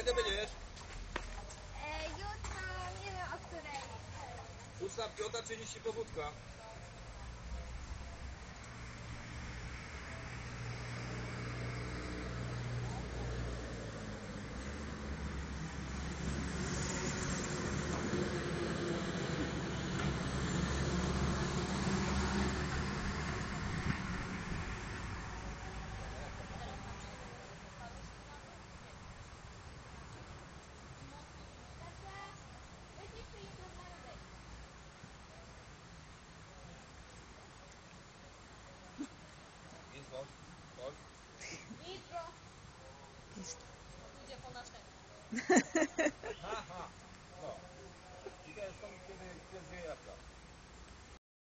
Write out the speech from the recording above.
kiedy będziesz? Jutro nie wiem o której. 8:30 powódka. Ludzie po naszemu.